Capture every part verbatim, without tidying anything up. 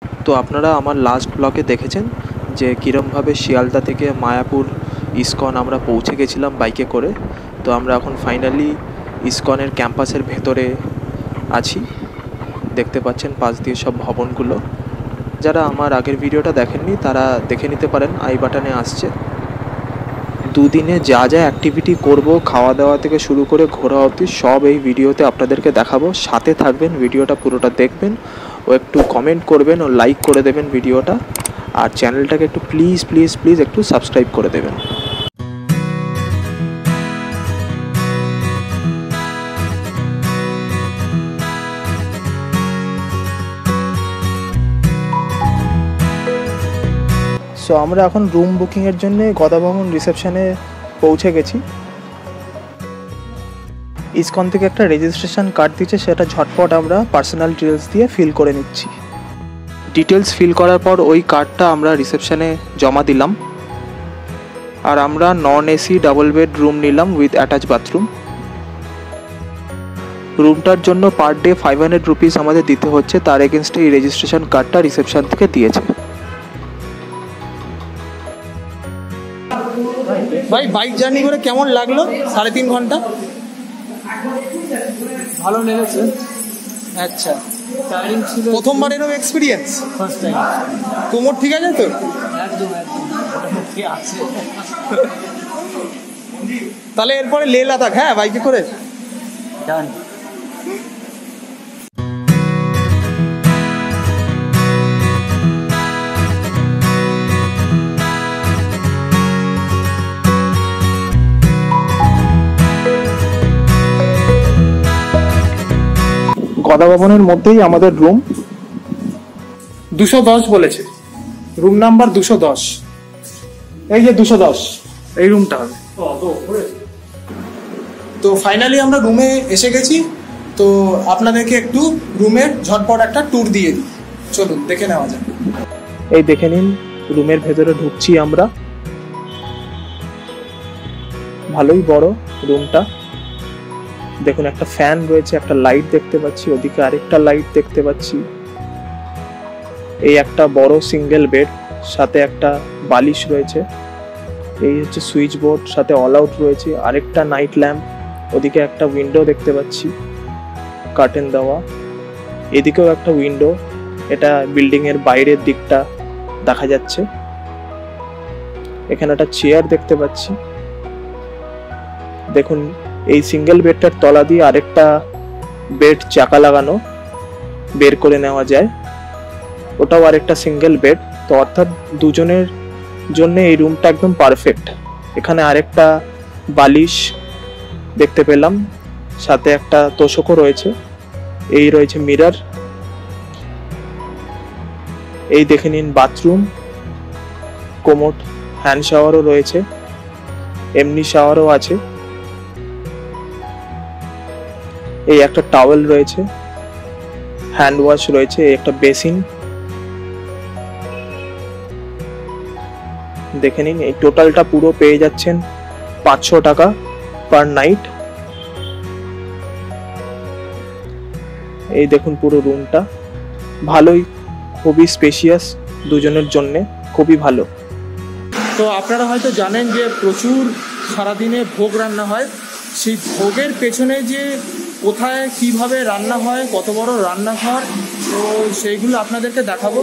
তো আপনারা আমার লাস্ট ব্লগে দেখেছেন যে কীরমভাবে শিয়ালদা থেকে মায়াপুর ইসকন আমরা পৌঁছে গেছিলাম বাইকে করে। তো আমরা এখন ফাইনালি ইসকনের ক্যাম্পাসের ভেতরে আছি। দেখতে পাচ্ছেন পাশ দিয়ে সব ভবনগুলো। যারা আমার আগের ভিডিওটা দেখেননি তারা দেখে নিতে পারেন, আই বাটনে আসছে। দুদিনে যা যা অ্যাক্টিভিটি করব, খাওয়া দাওয়া থেকে শুরু করে ঘোরা অবধি সব এই ভিডিওতে আপনাদেরকে দেখাবো। সাথে থাকবেন, ভিডিওটা পুরোটা দেখবেন ও একটু কমেন্ট করবেন ও লাইক করে দেবেন ভিডিওটা। আর চ্যানেলটাকে একটু প্লিজ প্লিজ প্লিজ একটু সাবস্ক্রাইব করে দেবেন। সো আমরা এখন রুম বুকিংয়ের জন্য গদাভবন রিসেপশনে পৌঁছে গেছি। ইসকন থেকে একটা রেজিস্ট্রেশন কার্ড দিচ্ছে, সেটা ঝটপট আমরা পার্সোনাল ডিটেলস দিয়ে ফিল করে নিচ্ছি। ডিটেলস ফিল করার পর ওই কার্ডটা আমরা রিসেপশনে জমা দিলাম। আর আমরা non AC double bed room নিলাম উইথ অ্যাটাচ বাথরুম। রুমটার জন্য per day five hundred rupees আমাদের দিতে হচ্ছে, তার এগেনস্টে এই রেজিস্ট্রেশন কার্ডটা রিসেপশন থেকে দিয়েছে। ভাই বাইক জার্নি করে কেমন লাগলো? সাড়ে তিন ঘন্টা ভালো লেগেছে। আচ্ছা, টায়ারিং ছিল। প্রথমবার এরকম এক্সপিরিয়েন্স? First time. কোমর ঠিক আছে তো? একদম একদম মোটামুটি আছে। তাহলে এরপরে লে লাদাখ, হ্যাঁ বাইকে করে ডান। গদাভবনের মধ্যেই আমাদের রুম। দুশো দশ বলেছে, রুম নাম্বার দুশো দশ। এই যে দুশো দশ, এই রুমটা হবে। তো ফাইনালি আমরা রুমে এসে গেছি। তো আপনাদেরকে একটু রুমের ঝটপট একটা ট্যুর দিয়ে দিই, চলুন দেখে নেওয়া যাক। এই দেখে নিন, রুমের ভেতরে ঢুকছি আমরা। ভালোই বড় রুমটা। দেখুন, একটা ফ্যান রয়েছে, একটা লাইট দেখতে পাচ্ছি, ওদিকে আরেকটা লাইট দেখতে পাচ্ছি। এই একটা বড় সিঙ্গেল বেড, সাথে একটা বালিশ রয়েছে। এই হচ্ছে সুইচ বোর্ড, সাথে অল আউট রয়েছে, আরেকটা নাইট ল্যাম্প। ওদিকে একটা উইন্ডো দেখতে পাচ্ছি, কার্টেন দেওয়া। এদিকেও একটা উইন্ডো, এটা বিল্ডিং এর বাইরের দিকটা দেখা যাচ্ছে। এখানে একটা চেয়ার দেখতে পাচ্ছি। দেখুন, এই সিঙ্গেল বেডটার তলা দিয়ে আরেকটা বেড চাকা লাগানো, বের করে নেওয়া যায়। ওটাও আরেকটা সিঙ্গেল বেড। তো অর্থাৎ দুজনের জন্য এই রুমটা একদম পারফেক্ট। এখানে আরেকটা বালিশ দেখতে পেলাম, সাথে একটা তোশকও রয়েছে। এই রয়েছে মিরর। এই দেখে নিন বাথরুম, কোমোড, হ্যান্ড শাওয়ারও রয়েছে, এমনি শাওয়ারও আছে। এই একটা টাওয়েল রয়েছে, হ্যান্ড ওয়াশ রয়েছে, একটা বেসিন। দেখে নিন, এই টোটালটা পুরো পেয়ে যাচ্ছেন পাঁচশো টাকা পার নাইট। এই দেখুন পুরো রুমটা ভালোই, খুবই স্পেশিয়াস, দুজনের জন্যে খুবই ভালো। তো আপনারা হয়তো জানেন যে প্রচুর সারাদিনে ভোগ রান্না হয়। সেই ভোগের পেছনে যে কোথায় কিভাবে রান্না হয়, কত বড় রান্নাঘর, তো সেইগুলো আপনাদেরকে দেখাবো।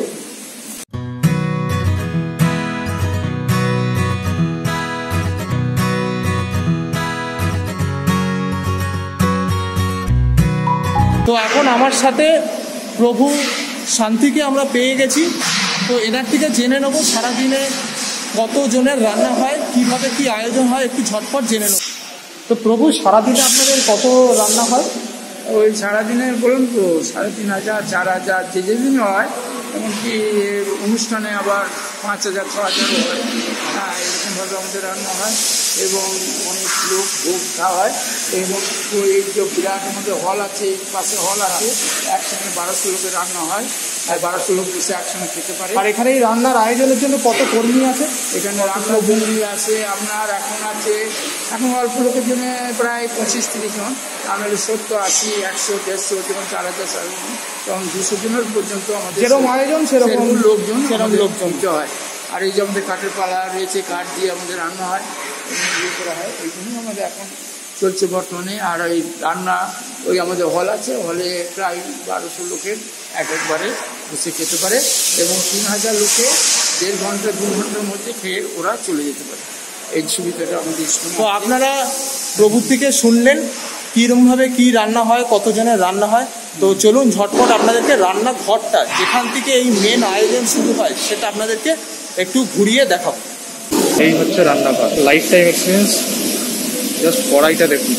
তো এখন আমার সাথে প্রভু শান্তিকে আমরা পেয়ে গেছি। তো এনার থেকে জেনে নেবো সারাদিনে কতজনের রান্না হয়, কিভাবে কি আয়োজন হয়, একটু ঝটপট জেনে নেব। তো প্রভু, সারাদিনে আপনাদের কত রান্না হয়? ওই সারাদিনে বলুন তো সাড়ে তিন হাজার চার হাজার যে যেদিন হয়, এমনকি অনুষ্ঠানে আবার পাঁচ হাজার ছ হাজারও হয়। হ্যাঁ, এরকমভাবে আমাদের রান্না হয় এবং অনেক লোক ভোগ খাওয়া হয়। এবং এই যে বিরাট আমাদের হল আছে, এই পাশে হল আছে, একসঙ্গে বারোশো লোকের রান্না হয়। আর বারোশো লোক বসে একসঙ্গে খেতে পারে। আর এখানে এই রান্নার আয়োজনের জন্য কত কর্মী আছে? এখানে রান্নার কর্মী আছে আপনার এখন আছে এখন অল্প লোকের জন্য প্রায় পঁচিশ তিরিশ জন, আমাদের সত্তর আশি একশো দেড়শো যেমন চার হাজার চার তখন দুশো জনের পর্যন্ত আমাদের যেরকম আয়োজন সেরকম লোকজন সেরকম লোকজন হয়। আর এই যে আমাদের কাঠের পালা রয়েছে, কাঠ দিয়ে আমাদের রান্না হয়, ইয়ে করা হয়, এই জন্যই আমাদের এখন চলছে বর্তমানে। আর ওই রান্না ওই আমাদের হল আছে, হলে প্রায় বারোশো লোকের এক একবারে বসে খেতে পারে এবং তিন হাজার লোকে দেড় ঘন্টা দু ঘন্টার মধ্যে খেয়ে ওরা চলে যেতে পারে। এই সুবিধাটা আমাদের স্কুলে। তো আপনারা প্রভুর থেকে শুনলেন কীরকমভাবে কী রান্না হয়, কতজনের রান্না হয়। তো চলুন ঝটপট আপনাদেরকে রান্নাঘরটা যেখান থেকে এই মেন আয়োজন শুরু হয় সেটা আপনাদেরকে একটু ঘুরিয়ে দেখাবো। এই হচ্ছে রান্নাঘর, লাইফ টাইম এক্সপিরিয়েন্স। জাস্ট কড়াইটা দেখুন,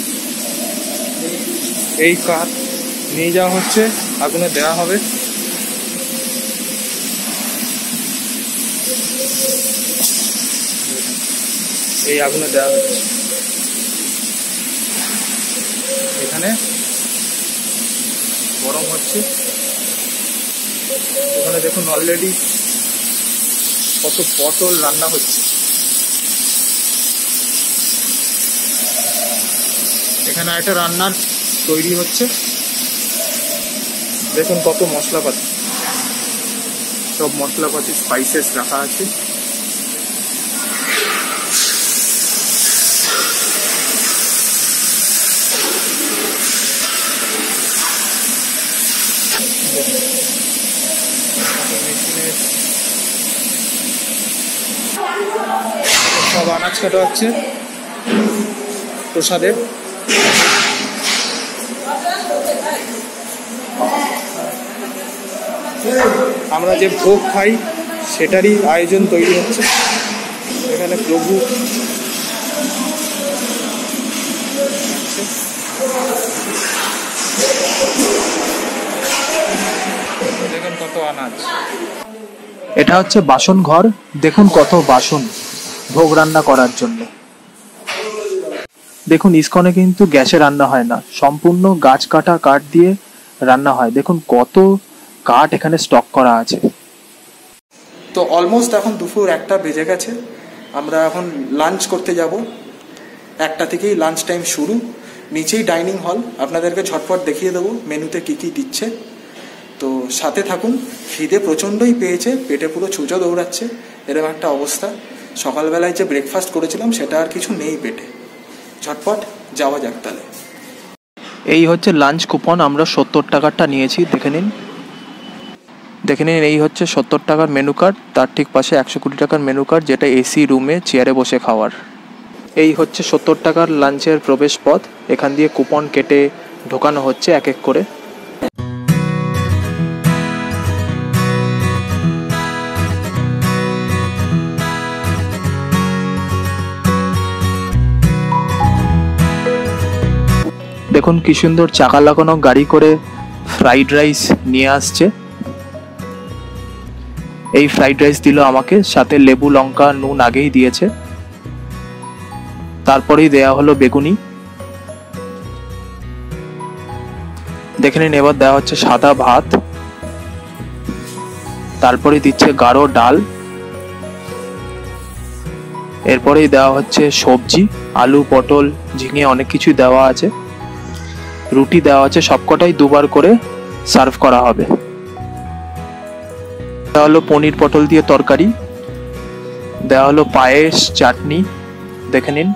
এই কাঠ নিয়ে যাওয়া হচ্ছে, আগুনে দেওয়া হবে। এই আগুনে দেওয়া হচ্ছে, এখানে গরম হচ্ছে। ওখানে দেখুন অলরেডি কত পটল রান্না হচ্ছে। এখানে একটা রান্নার তৈরি হচ্ছে, দেখুন কত মশলাপাতি, সব মশলাপাতি স্পাইসেস রাখা আছে। সব আনাজ কাটা হচ্ছে প্রসাদের। আমরা যে ভোগ খাই সেটারই আয়োজন তৈরি হচ্ছে। এখানে প্রভু দেখুন কত আনাজ। এটা হচ্ছে বাসন ঘর, দেখুন কত বাসন ভোগ রান্না করার জন্য। দেখুন ইসকনে কিন্তু গ্যাসে রান্না হয় না, সম্পূর্ণ গাছ কাটা কাঠ দিয়ে রান্না হয়। দেখুন কত কাঠ এখানে স্টক করা আছে। তো অলমোস্ট এখন দুপুর একটা বেজে গেছে, আমরা এখন লাঞ্চ করতে যাব। একটা থেকেই লাঞ্চ টাইম শুরু। নিচেই ডাইনিং হল, আপনাদেরকে ঝটপট দেখিয়ে দেবো মেনুতে কী কী দিচ্ছে। তো সাথে থাকুন। খিদে প্রচণ্ডই পেয়েছে, পেটে পুরো ছুঁচো দৌড়াচ্ছে, এরকম একটা অবস্থা। সকালবেলায় যে ব্রেকফাস্ট করেছিলাম সেটা আর কিছু নেই পেটে। ঝটপট যাওয়া যাক তাহলে। এই হচ্ছে লাঞ্চ কুপন, আমরা সত্তর টাকারটা নিয়েছি, দেখে নিন দেখে নিন এই হচ্ছে সত্তর টাকার মেনু কার্ড, তার ঠিক পাশে একশো কুড়ি টাকার মেনু কার্ড, যেটা এসি রুমে চেয়ারে বসে খাওয়ার। এই হচ্ছে সত্তর টাকার লাঞ্চের প্রবেশ পথ, এখান দিয়ে কুপন কেটে ঢোকানো হচ্ছে এক এক করে। দেখুন কি সুন্দর চাকা লাগানো গাড়ি করে ফ্রাইড রাইস নিয়ে আসছে। এই ফ্রাইড রাইস দিল আমাকে, সাথে লেবু লঙ্কা নুন আগেই দিয়েছে, তারপরেই দেয়া হলো বেগুনি। দেখে নিন এবার দেওয়া হচ্ছে সাদা ভাত, তারপরে দিচ্ছে গাঢ় ডাল, এরপরেই দেওয়া হচ্ছে সবজি, আলু পটল ঝিঙে অনেক কিছুই দেওয়া আছে। রুটি দেওয়া আছে, সবকটাই দুবার করে সার্ভ করা হবে। দেওয়া হলো পনির পটল দিয়ে তরকারি, দেওয়া হলো পায়েস চাটনি। দেখে নিন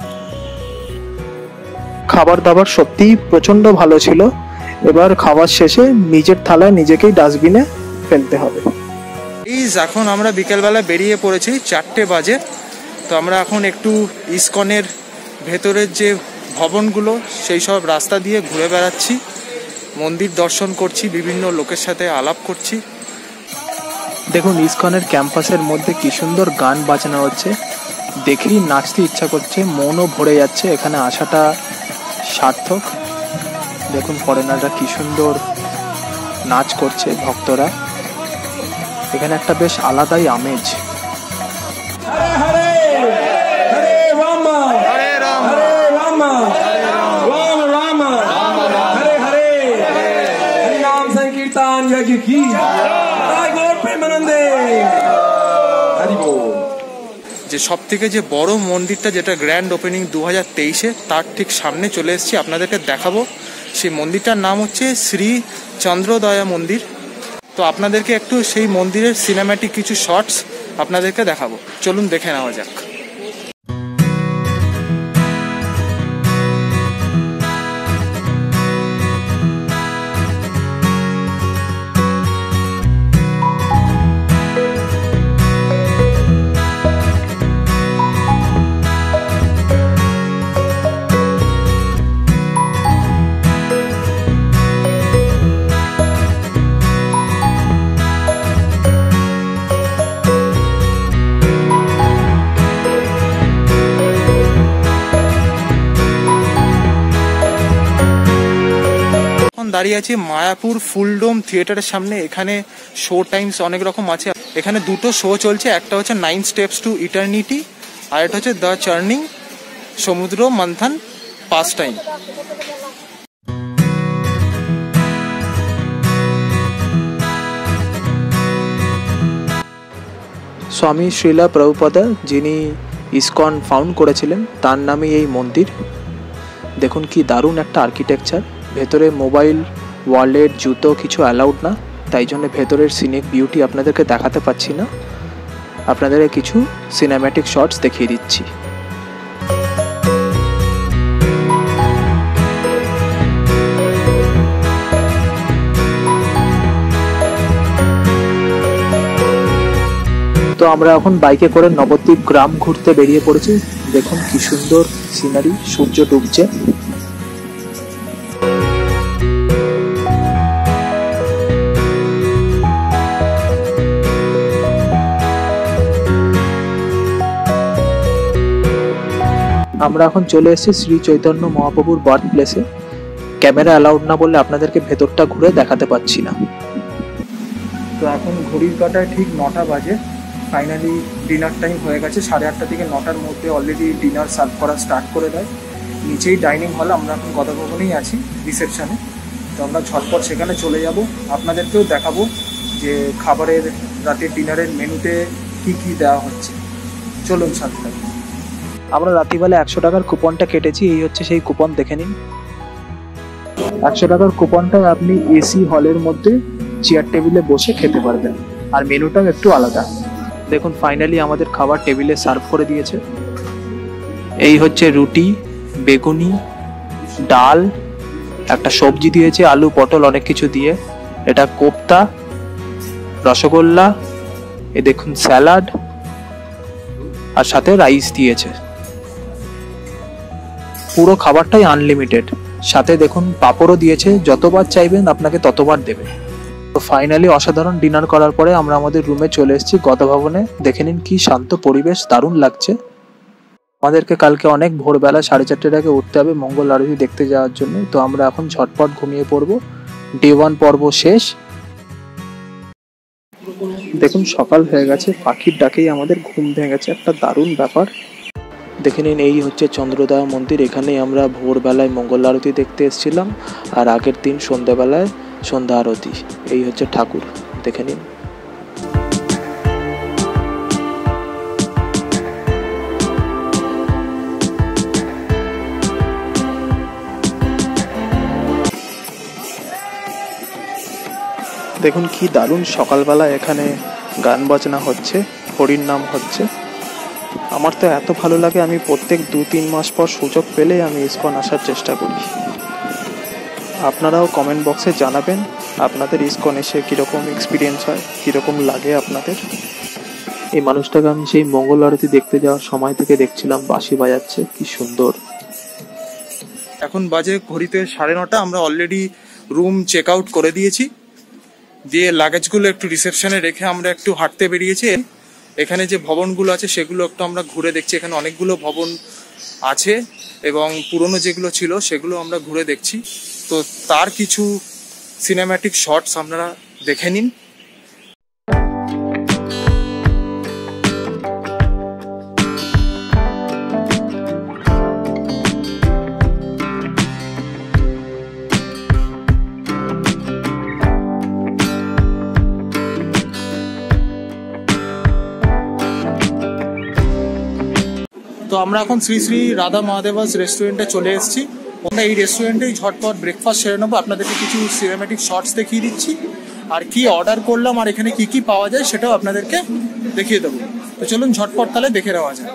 খাবার দাবার সত্যিই প্রচন্ড ভালো ছিল। এবার খাবার শেষে নিজের থালায় নিজেকেই ডাস্টবিনে ফেলতে হবে। প্লিজ এখন আমরা বিকেলবেলা বেরিয়ে পড়েছি, চারটে বাজে। তো আমরা এখন একটু ইসকনের ভেতরের যে ভবনগুলো সেই সব রাস্তা দিয়ে ঘুরে বেড়াচ্ছি, মন্দির দর্শন করছি, বিভিন্ন লোকের সাথে আলাপ করছি। দেখুন ইসকনের ক্যাম্পাসের মধ্যে কি সুন্দর গান বাজানো হচ্ছে, দেখেই নাচতে ইচ্ছা করছে, মনও ভরে যাচ্ছে। এখানে আসাটা সার্থক। দেখুন ফরেনাররা কি সুন্দর নাচ করছে, ভক্তরা। এখানে একটা বেশ আলাদাই আমেজ। Hare Hare, Hare Hare, Hare Nam Sankirtan Yajna ki. যে সব থেকে যে বড় মন্দিরটা, যেটা গ্র্যান্ড ওপেনিং দু হাজার তেইশে, তার ঠিক সামনে চলে এসেছি, আপনাদেরকে দেখাবো। সেই মন্দিরটার নাম হচ্ছে শ্রী চন্দ্রদয়া মন্দির। তো আপনাদেরকে একটু সেই মন্দিরের সিনেম্যাটিক কিছু শর্টস আপনাদেরকে দেখাবো, চলুন দেখে নেওয়া যাক। দাঁড়িয়ে আছি মায়াপুর ফুলডোম থিয়েটারের সামনে। এখানে শো টাইমস অনেক রকম আছে। এখানে দুটো শো চলছে, একটা হচ্ছে নাইন স্টেপস টু ইটার্নিটি, আর একটা হচ্ছে দ্য চার্নিং সমুদ্র মন্থন পাস টাইম। স্বামী শ্রীলা প্রভুপাদা, যিনি ইসকন ফাউন্ড করেছিলেন, তার নামে এই মন্দির। দেখুন কি দারুণ একটা আর্কিটেকচার। ভেতরে মোবাইল, ওয়ালেট, জুতো কিছু অ্যালাউড না, তাই জন্য ভেতরের সিনিক বিউটি আপনাদেরকে দেখাতে পাচ্ছি না। আপনাদের কিছু সিনেম্যাটিক শর্টস দেখিয়ে দিচ্ছি। তো আমরা এখন বাইকে করে নবদ্বীপ গ্রাম ঘুরতে বেরিয়ে পড়েছি। দেখুন কি সুন্দর সিনারি, সূর্য ডুবছে। আমরা এখন চলে এসেছি শ্রী চৈতন্য মহাপ্রভুর বার্থ প্লেসে। ক্যামেরা অ্যালাউড না বলে আপনাদেরকে ভেতরটা ঘুরে দেখাতে পাচ্ছি না। তো এখন ঘড়ির কাঁটায় ঠিক নটা বাজে। ফাইনালি ডিনার টাইম হয়ে গেছে। সাড়ে আটটা থেকে নটার মধ্যে অলরেডি ডিনার সার্ভ করা স্টার্ট করে দেয়। নিচেই ডাইনিং হল, আমরা এখন গদাভবনেই আছি রিসেপশানে। তো আমরা ঝটপট সেখানে চলে যাব, আপনাদেরকেও দেখাবো যে খাবারের রাতের ডিনারের মেনুতে কি কি দেওয়া হচ্ছে। চলুন সাথে থাকুন। আমরা রাত্রিবেলা একশো টাকার কুপনটা কেটেছি। এই হচ্ছে সেই কুপন, দেখে নিন। একশো টাকার কুপনটায় আপনি এসি হলের মধ্যে চেয়ার টেবিলে বসে খেতে পারবেন, আর মেনুটাও একটু আলাদা। দেখুন ফাইনালি আমাদের খাবার টেবিলে সার্ভ করে দিয়েছে। এই হচ্ছে রুটি, বেগুনি, ডাল, একটা সবজি দিয়েছে, আলু পটল অনেক কিছু দিয়ে। এটা কোপ্তা, রসগোল্লা, এ দেখুন স্যালাড, আর সাথে রাইস দিয়েছে। পুরো খাবারটাই আনলিমিটেড। সাথে দেখুন পাঁপড়ও দিয়েছে, যতবার চাইবেন আপনাকে ততবার দেবে। তো ফাইনালি অসাধারণ ডিনার করার পরে আমরা আমাদের রুমে চলে এসেছি গদাভবনে। দেখে নিন কি শান্ত পরিবেশ, দারুণ লাগছে। আমাদেরকে কালকে অনেক ভোরবেলা সাড়ে চারটের আগে উঠতে হবে মঙ্গল আরতি দেখতে যাওয়ার জন্য। তো আমরা এখন ঝটপট ঘুমিয়ে পড়বো। ডে ওয়ান পর্ব শেষ। দেখুন সকাল হয়ে গেছে, পাখির ডাকেই আমাদের ঘুম ভেঙেছে, একটা দারুণ ব্যাপার। দেখে নিন এই হচ্ছে চন্দ্রদয়া মন্দির। এখানেই আমরা ভোরবেলায় মঙ্গল আরতি দেখতে এসেছিলাম, আর আগের দিন সন্ধ্যাবেলায় সন্ধ্যা আরতি। এই হচ্ছে ঠাকুর, দেখে নিন। দেখুন কি দারুণ সকালবেলা এখানে গান বাজনা হচ্ছে, হরির নাম হচ্ছে। আমার তো এত ভালো লাগে, আমি প্রত্যেক দু তিন মাস পর সুযোগ পেলেই আমি ইসকন আসার চেষ্টা করি। আপনারাও কমেন্ট বক্সে জানাবেন আপনাদের ইসকন এসে কীরকম এক্সপিরিয়েন্স হয়, কীরকম লাগে আপনাদের। এই মানুষটাকে আমি সেই মঙ্গল আরতি দেখতে যাওয়ার সময় থেকে দেখছিলাম, বাঁশি বাজাচ্ছে, কি সুন্দর। এখন বাজে ঘড়িতে সাড়ে নটা। আমরা অলরেডি রুম চেক আউট করে দিয়েছি, দিয়ে লাগেজগুলো একটু রিসেপশনে রেখে আমরা একটু হাঁটতে বেরিয়েছি। এখানে যে ভবনগুলো আছে সেগুলো একটু আমরা ঘুরে দেখছি। এখানে অনেকগুলো ভবন আছে এবং পুরনো যেগুলো ছিল সেগুলো আমরা ঘুরে দেখছি। তো তার কিছু সিনেম্যাটিক শর্টস আপনারা দেখে নিন। তো আমরা এখন শ্রী শ্রী রাধা মহাদেবাস রেস্টুরেন্টে চলে এসেছি। আমরা এই রেস্টুরেন্টেই ঝটপট ব্রেকফাস্ট সেরে নেবো, আপনাদেরকে কিছু সিনেম্যাটিক শর্টস দেখিয়ে দিচ্ছি, আর কি অর্ডার করলাম আর এখানে কি কি পাওয়া যায় সেটাও আপনাদেরকে দেখিয়ে দেবো। তো চলুন ঝটপট তাহলে দেখে নেওয়া যাক।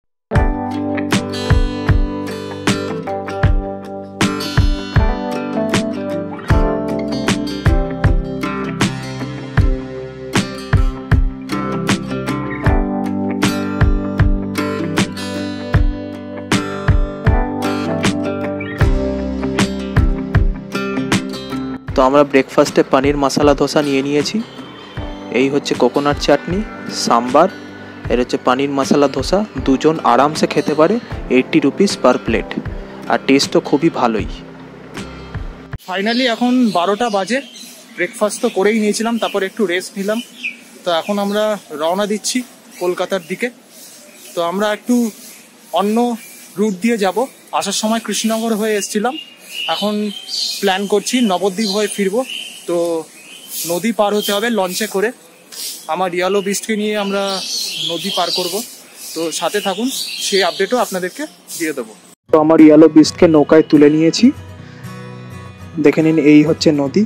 তো আমরা ব্রেকফাস্টে পনির মশলা ধোসা নিয়ে নিয়েছি। এই হচ্ছে কোকোনাট চাটনি, সাম্বার, এর হচ্ছে পনির মশলা ধোসা। দুজন আরামসে খেতে পারে, এইট্টি রুপিস পার প্লেট, আর টেস্টও খুবই ভালোই। ফাইনালি এখন বারোটা বাজে, ব্রেকফাস্ট তো করেই নিয়েছিলাম, তারপর একটু রেস্ট নিলাম। তো এখন আমরা রওনা দিচ্ছি কলকাতার দিকে। তো আমরা একটু অন্য রুট দিয়ে যাব। আসার সময় কৃষ্ণনগর হয়ে এসেছিলাম, এখন প্ল্যান করছি নবদ্বীপ হয়ে ফিরবো। তো নদী পার হতে হবে লঞ্চে করে। আমার ইয়েলো বিস্টকে নিয়ে আমরা নদী পার করব, তো সাথে থাকুন, সেই আপডেটও আপনাদেরকে দিয়ে দেবো। তো আমার ইয়েলো বিস্টকে নৌকায় তুলে নিয়েছি, দেখে নিন এই হচ্ছে নদী,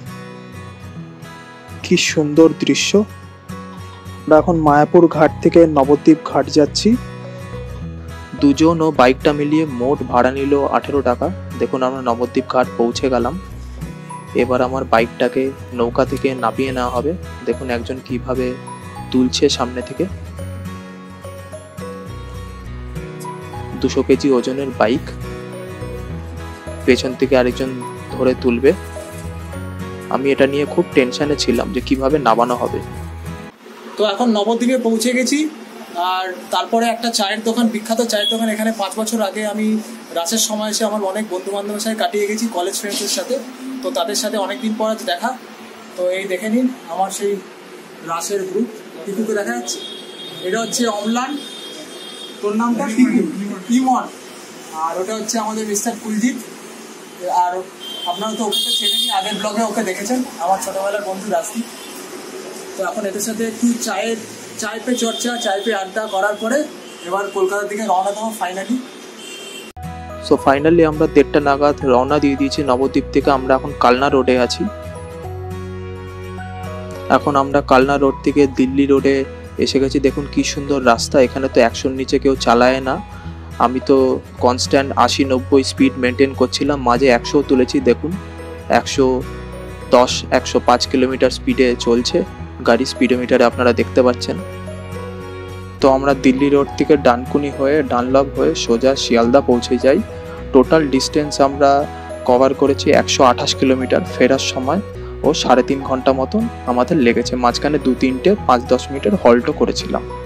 কি সুন্দর দৃশ্য। আমরা এখন মায়াপুর ঘাট থেকে নবদ্বীপ ঘাট যাচ্ছি। দুজন ও বাইকটা মিলিয়ে মোট ভাড়া নিল আঠেরো টাকা। দেখুন আমরা নবদ্বীপ ঘাট পৌঁছে গেলাম। এবার আমার বাইকটাকে নৌকা থেকে নামিয়ে নেওয়া হবে। দেখুন একজন কিভাবে তুলছে সামনে থেকে। দুশো কেজি ওজনের বাইক, পেছন থেকে আরেকজন ধরে তুলবে। আমি এটা নিয়ে খুব টেনশনে ছিলাম যে কিভাবে নামানো হবে। তো এখন নবদ্বীপে পৌঁছে গেছি, আর তারপরে একটা চায়ের দোকান, বিখ্যাত চায়ের দোকান। এখানে পাঁচ বছর আগে আমি রাসের সময় এসে আমার অনেক বন্ধু বান্ধবের সাথে কাটিয়ে গেছি, কলেজ ফ্রেন্ডসের সাথে। তো তাদের সাথে অনেকদিন পর আজ দেখা। তো এই দেখে নিন আমার সেই রাসের গ্রুপ, টিকুকে দেখা যাচ্ছে। এটা হচ্ছে অমলান, তোর নামটা ইমন, আর ওটা হচ্ছে আমাদের মিস্টার কুলদীপ। আর আপনারা তো ওকে তো চেনেনই, আগের ব্লগে ওকে দেখেছেন, আমার ছোটবেলার বন্ধু রাসি। তো এখন এদের সাথে একটু চায়ের চায় পে চর্চা, চায় পে আড্ডা করার পরে এবার কলকাতার দিকে রওনা দেবো ফাইনালি। সো ফাইনালি আমরা দেড়টা নাগাদ রওনা দিয়ে দিয়েছি নবদ্বীপ থেকে। আমরা এখন কালনা রোডে আছি। এখন আমরা কালনা রোড থেকে দিল্লি রোডে এসে গেছি। দেখুন কি সুন্দর রাস্তা, এখানে তো একশোর নিচে কেউ চালায় না। আমি তো কনস্ট্যান্ট আশি নব্বই স্পিড মেনটেন করছিলাম, মাঝে একশো তুলেছি। দেখুন একশো দশ একশো পাঁচ কিলোমিটার স্পিডে চলছে গাড়ি, স্পিডোমিটারে আপনারা দেখতে পাচ্ছেন। তো আমরা দিল্লি রোড থেকে ডানকুনি হয়ে ডানলপ হয়ে সোজা শিয়ালদা পৌঁছে যাই। টোটাল ডিস্টেন্স আমরা কভার করেছি একশো আঠাশ কিলোমিটার। ফেরার সময় ও সাড়ে তিন ঘন্টা মতন আমাদের লেগেছে, মাঝখানে দু তিনটে পাঁচ দশ মিনিটের হল্টও করেছিলাম।